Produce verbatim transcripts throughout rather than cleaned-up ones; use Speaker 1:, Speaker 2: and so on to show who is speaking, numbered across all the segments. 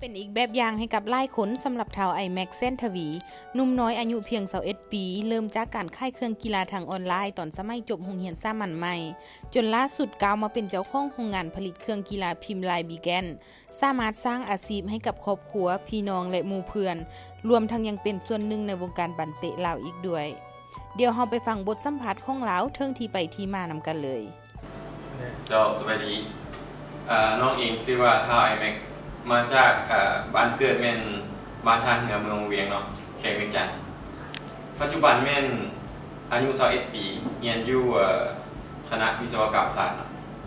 Speaker 1: เป็นอีกแบบอย่างให้กับหลายคนสำหรับท้าวไอแม็กเส้นทวีหนุ่มน้อยอายุเพียงยี่สิบเอ็ดปีเริ่มจากการขายเครื่องกีฬาทางออนไลน์ตอนสมัยจบโรงเรียนสามัญใหม่จนล่าสุดก้าวมาเป็นเจ้าของโรงงานผลิตเครื่องกีฬาพิมพ์ลายบีแกนสามารถสร้างอาชีพให้กับครอบครัวพี่น้องและหมู่เพื่อนรวมทั้งยังเป็นส่วนหนึ่งในวงการบันเตะลาวอีกด้วยเดี๋ยวเราไปฟังบทสัมภาษณ์ของลาวเทิงที่ไปที่มานำกันเลย
Speaker 2: เจ้าสวัสดีน้องเองชื่อว่าท้าวไอแม็กมาจากบ้านเกิดแม่นบ้านท่าเรือเมืองเวียงเนาะแขกเวียงจันทร์ปัจจุบันแม่นอายุยี่สิบเอ็ดปีเรียนอยู่คณะวิศวกรรมศาสตร์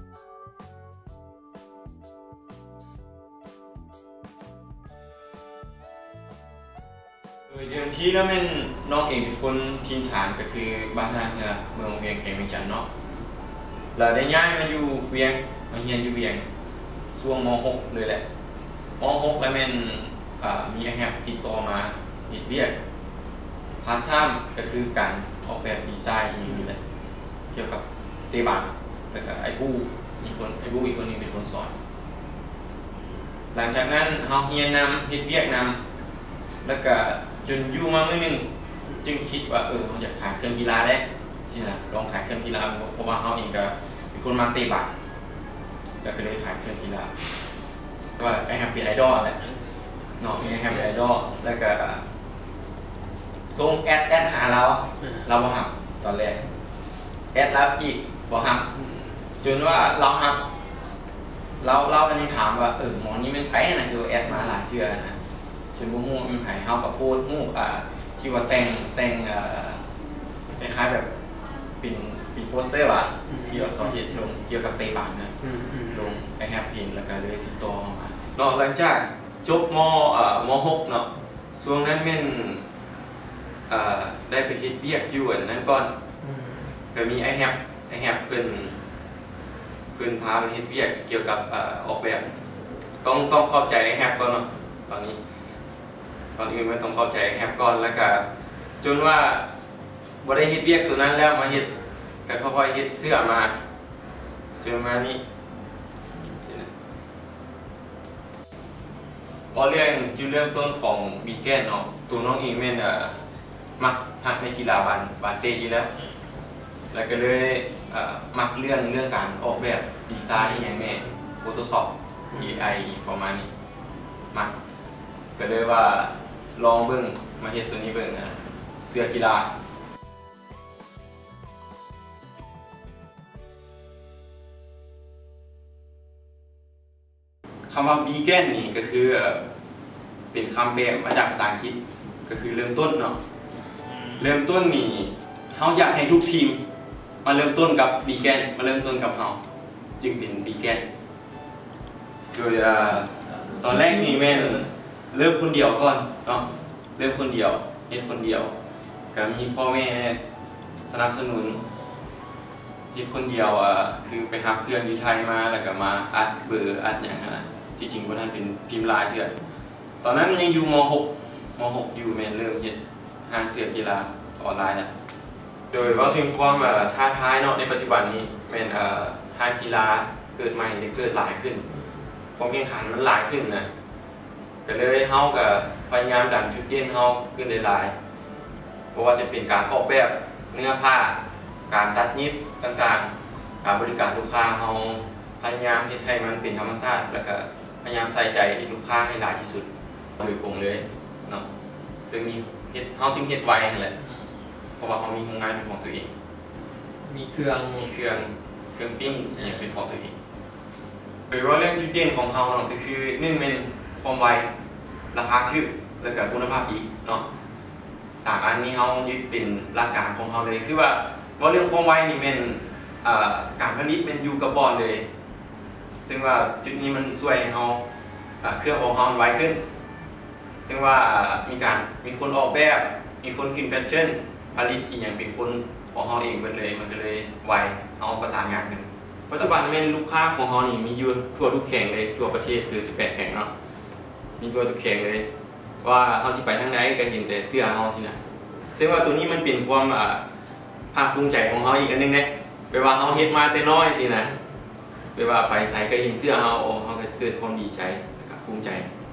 Speaker 2: โดยเดิมทีแล้วแม่นน้องเองเป็นคนถิ่นฐานก็คือบ้านท่าเรือเมืองเวียงแขกเวียงจันทร์เนาะเราได้ย้ายมาอยู่เวียงมาเรียนอยู่เวียงช่วงม หก เลยแหละม หก แล้วแม่นมีแอปติดต่อมาติดเรียกพาร์ทซ้ำก็คือการออกแบบดีไซน์อย่างนี้เลยเกี่ยวกับเตะบอลแล้วก็ไอ้บูอีกคนไอ้บูอีกคนนึงเป็นคนสอนหลังจากนั้นเฮาเรียนนำเฮ็ดเวียกนำแล้วก็จนอยู่มามื้อนึงจึงคิดว่าเออเฮาอยากขายเครื่องกีฬาได้สินะลองขายเครื่องกีฬาเพราะว่าเฮาเองก็เป็นคนมาเตะบอลแล้วก็เลยขายเครื่องกีฬาก็ไอ้แฮปปี้ไอดอลแหละเนาะไอ้แฮปปี้ไอดอลแล้วก็ส่งแอดแอดหาเราเราบ่ฮับตอนแรกแอดรับอีกบ่ฮับจนว่าเราฮับเราเราก็ยังถามว่าเออหมอนี้เป็นไผน่ะคือแอดมาหลายเทื่อนะจนบ่ฮู้ว่าเป็นไผเฮาก็โพสต์ฮู้อ่าที่ว่าแต่งแต่งเอ่อคล้ายๆแบบเป็นเป็นโปสเตอร์ว่ะที่เขาเฮ็ดลงเกี่ยวกับเตะบอลนะลงไอ้แฮปเพนแล้วก็เลยติดต่อมาเนาะหลังจากจบมเอ่อม หก เนาะช่วงนั้นแม่นเอ่อได้ไปเฮ็ดเวียกอยู่อันนั้นก่อนก็มีไอ้แฮปไอ้แฮปเพิ่นเพิ่นพาไปเฮ็ดเวียกเกี่ยวกับเอ่อออกแบบต้องต้องเข้าใจไอ้แฮปก่อนเนาะตอนนี้ตอนอื่นมันต้องเข้าใจไอ้แฮปก่อนแล้วก็จนว่าบ่ได้เฮ็ดเวียกตัวนั้นแล้วมาเฮ็ดก็ค่อยๆเฮ็ดเสื้อมาจนมานี้ว่าเรื่องจุดเริ่มต้นของบีแกนเนาะตัวน้องเองแม่นอ่ะมักฮักในกีฬาบาสบาสเตะอยู่แล้วแล้วก็เลยอ่ามักเรื่องเรื่องการออกแบบดีไซน์อย่างแม่ Photoshop เอ ไอ ประมาณนี้มักก็เลยว่าลองเบิ่งมาเฮ็ดตัวนี้เบิ่งนะเสื้อกีฬาคำว่า vegan นี่ก็คือเป็นคำแปลมาจากภาษาอังกฤษก็คือเริ่มต้นเนาะเริ่มต้นนี่เฮาอยากให้ทุกทีมมาเริ่มต้นกับ vegan มาเริ่มต้นกับเฮาจึงเป็น vegan โดยตอนแรกนี่แม่นเริ่มคนเดียวก่อนเนาะเริ่มคนเดียวเฮ็ดคนเดียวก็มีพ่อแม่สนับสนุนเฮ็ดคนเดียวอ่ะคือไปหาเพื่อนอยู่ไทยมาแล้วก็มาอัดเบอร์อัดหยังนะที่จริงว่าท่านเป็นพิมพ์ลายเถื่อนตอนนั้นยังอยู่ม หก ม หก อยู่แม่นเริ่มเฮ็ดห้างเสื้อกีฬาออนไลน์แล้วโดยว่าถึงความท้าทายเนาะในปัจจุบันนี้แม่นเอ่อห้างกีฬาเกิดใหม่ได้เกิดหลายขึ้นความแข่งขันมันหลายขึ้นนะก็เลยเฮาก็พยายามดันจุดเด่นเฮาขึ้นหลายๆเพราะว่าจะเป็นการออกแบบเนื้อผ้าการตัดเย็บต่างๆการบริการลูกค้าเฮาพยายามเฮ็ดให้มันเป็นธรรมชาติแล้วก็พยายามใส่ใจลูกค้าให้หลายที่สุดโดยกงเลยเนาะซึ่งมีเฮ็ดเฮาจึงเฮ็ดไวนั่นแหละเพราะว่าเฮามีโรงงานเป็นของตัวเองมีเครื่องมีเครื่องเครื่องปิ้งเนี่ยเป็นของตัวเองโดยว่าเรื่องจุดเด่นของเฮาเนาะก็คือหนึ่งเป็นความไวราคาถูกแล้วก็คุณภาพดีเนาะสามอันนี้เฮายึดเป็นหลักการของเฮาเลยคือว่าว่าเรื่องความไวนี่เป็นการผลิตเป็นอยู่กับบอลเลยซึ่งว่าจุดนี้มันช่วยให้เราเครื่องของเราไวขึ้นซึ่งว่ามีการมีคนออกแบบมีคนคิดแพทเทิร์นผลิตอีกอย่างเป็นคนของเราเองเป็นเลยมันก็เลยไวเอาประสานงานกันปัจจุบันแม่ลูกค้าของเรานี่มีอยู่ทั่วทุกแข่งเลยทั่วประเทศคือสิบแปดแข่งเนาะมีทั่วทุกแข่งเลยว่าเราสิไปทางไหนก็เห็นแต่เสื้อเราสินะซึ่งว่าตัวนี้มันเป็นความภาคภูมิใจของเราอีกอันนึงเนี่ยไปว่าเราเฮ็ดมาแต่น้อยสินะไปว่าไปใส่ก็เห็นเสื้อเราเขาก็เกิดความดีใจกับภูมิใจ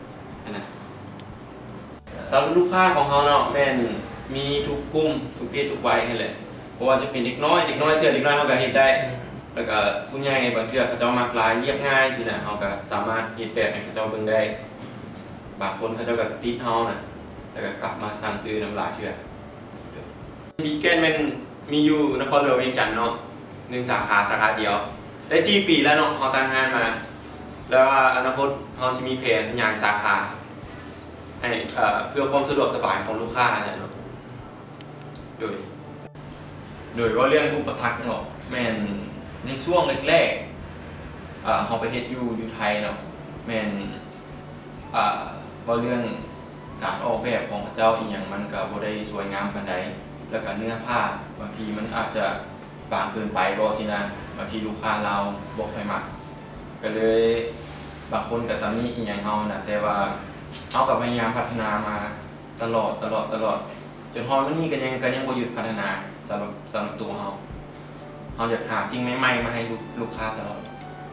Speaker 2: นะสำหรับลูกค้าของเขาเนาะแม่นมีทุกกลุ่มทุกเพศทุกวัยนี่แหละเพราะว่าจะเป็นเด็กน้อยเด็กน้อยเสื้อเด็กน้อยเขาก็เฮ็ดได้แล้วก็ผู้ใหญ่บางเทื่อเขาเจ้ามักลายเรียบง่ายสินะเขาก็สามารถเฮ็ดแบบให้เขาเจ้าเบิ่งได้บางคนเขาเจ้าก็ติดเฮาน่ะแล้วก็กลับมาสั่งซื้อน้ำลายเทื่อมีแกนมันมีอยู่นครหลวงเวียงจันทน์เนาะหนึ่งสาขาสาขาเดียวได้สี่ปีแล้วเนาะเขาตั้งงานมาแล้วอนาคตเขาจะมีแผนขยายสาขาให้เพื่อความสะดวกสบายของลูกค้าเนี่ยเนาะโดยโดยว่าเรื่องอุปสรรคเนาะแม่นในช่วงแรกๆเขาไปเฮ็ดอยู่อยู่ไทยเนาะแม่นว่าเรื่องการออกแบบของพระเจ้าอีกอย่างมันก็บ่ได้สวยงามปานใดแล้วก็เนื้อผ้าบางทีมันอาจจะบางเกินไปบ่สินะบางทีลูกค้าเราบ่ค่อยมักก็เลยบางคนก็ตำหนิอีหยังเฮาน่ะแต่ว่าเฮาก็พยายามพัฒนามาตลอดตลอดตลอดจนฮอดวันนี้ก็ยังก็ยังบ่หยุดพัฒนาสำหรับสำหรับตัวเฮาเฮาอยากหาสิ่งใหม่ๆมาให้ลูกค้าตลอด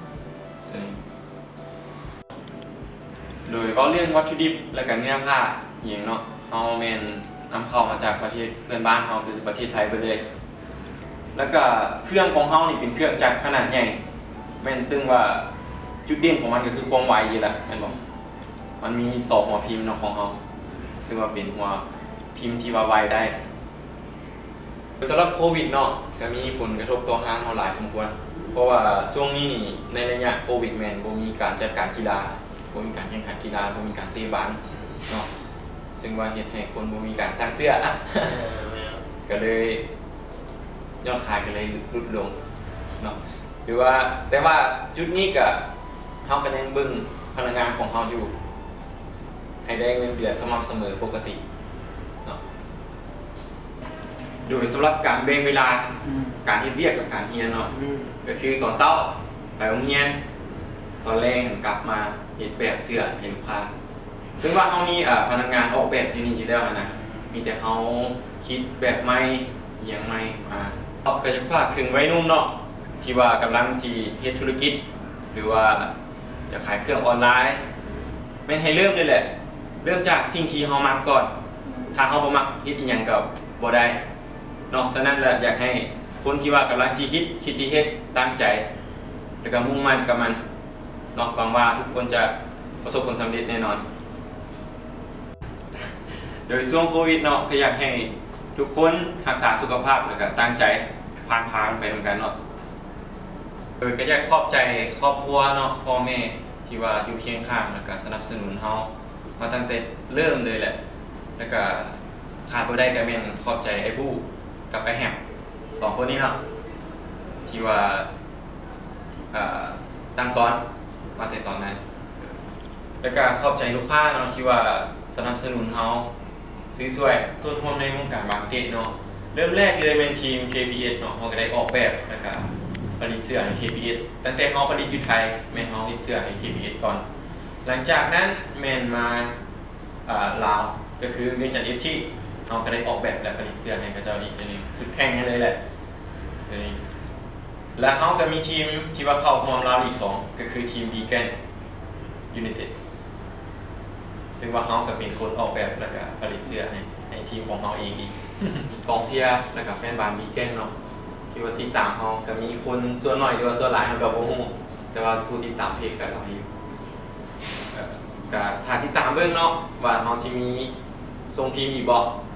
Speaker 2: โดยก็เรื่องวัตถุดิบและก็เนื้อผ้าอย่างเนาะเฮาแม่นนำเข้ามาจากประเทศเพื่อนบ้านเฮาคือประเทศไทยไปเลยแล้วก็เครื่องของเฮานี่เป็นเครื่องจักรขนาดใหญ่แม่นซึ่งว่าจุดเด่นของมันก็คือความไวอยู่แหละแม่นบ่มันมีสองหัวพิมพ์เนาะของเฮาซึ่งว่าเป็นหัวพิมพ์ที่ว่าไวได้สำหรับโควิดเนาะก็มีผลกระทบต่อห้างเฮาหลายสมควรเพราะว่าช่วงนี้นี่ในระยะโควิดแม่นบ่มีการจัดการกีฬาบ่มีการแข่งขันกีฬาบ่มีการเตะบอลเนาะซึ่งว่าเฮ็ดให้คนบ่มีการสร้างเสื้ออ่ะก็เลยยอดขายก็เลยลดลงเนาะหรือว่าแต่ว่าจุดนี้ก็เฮาก็ยังเบิ่งพนักงานของเฮาอยู่ให้ได้เงินเดือนสม่ำเสมอปกติเนาะโดยสำหรับการแบ่งเวลาการเฮ็ดเวียกกับการเรียนเนาะก็คือตอนเช้าไปโรงเรียนตอนแรกกลับมาเฮ็ดแบบเสื้อให้ลูกค้าซึ่งว่าเฮามีพนักงานออกแบบที่นี่อยู่แล้วนะมีแต่เฮาคิดแบบใหม่เอียงใหม่มาก็จะฝากถึงวัยรุ่นเนาะที่ว่ากำลังสิเฮ็ดธุรกิจหรือว่าจะขายเครื่องออนไลน์แม่นให้เริ่มเลยแหละเริ่มจากสิ่งที่เฮามักก่อนถ้าเฮาบ่มักเฮ็ดอีหยังก็บ่ได้เนาะฉะนั้นแหละอยากให้คนที่ว่ากำลังสิคิดคิดสิเฮ็ดตั้งใจแล้วก็มุ่งมั่นกับมันเนาะหวังว่าทุกคนจะประสบผลสำเร็จแน่นอนโดยช่วงโควิดเนาะก็อยากให้ทุกคนรักษาสุขภาพแล้วก็ตั้งใจผ่านพานไปเหมือนกันเนาะโดยก็อยากขอบใจครอบครัวเนาะพ่อแม่ที่ว่าอยู่เคียงข้างแล้วก็สนับสนุนเฮามาตั้งแต่เริ่มเลยแหละแล้วก็ขาดบ่ได้ก็แม่นขอบใจไอ้บู้กับไอ้แฮมสองคนนี้เนาะที่ว่าเอ่อสั่งสอนมาแต่ตอนนั้นแล้วก็ขอบใจลูกค้าเนาะที่ว่าสนับสนุนเฮาซื้อสวยส่วนร่วมในวงการมาร์เก็ตเนาะเริ่มแรกเลยเป็นทีม เค พี เอส เนาะเฮาก็ได้ออกแบบแล้วก็ผลิตเสื้อให้ เค พี เอส ตั้งแต่เฮาผลิตอยู่ไทยแม่นเฮาผลิตเสื้อให้ เค พี เอส ก่อนหลังจากนั้นแม่นมาอ่าลาวก็คือเวียงจันทน์ เอฟ ซี เฮาก็ได้ออกแบบและผลิตเสื้อให้เขาเจ้าอีกทีนึงสุดแข่งกันเลยแหละทีนี้แล้วเฮาก็มีทีมที่ว่าเข้าร่วมลาวอีกสองก็คือทีม Vegan United ซึ่งว่าเฮาก็เป็นคนออกแบบแล้วก็ผลิตเสื้อให้ให้ทีมของเฮาเองอีก กองเชียร์แล้วก็แฟนบาสวีแกนเนาะที่ว่าติดตามเฮาก็มีคนส่วนน้อยหรือว่าส่วนหลายเฮาก็บ่ฮู้แต่ว่าผู้ติดตามเพจก็หลายอยู่ก็ถ้าติดตามเบิ่งเนาะว่าเฮาสิมีส่งทีมอีกบ่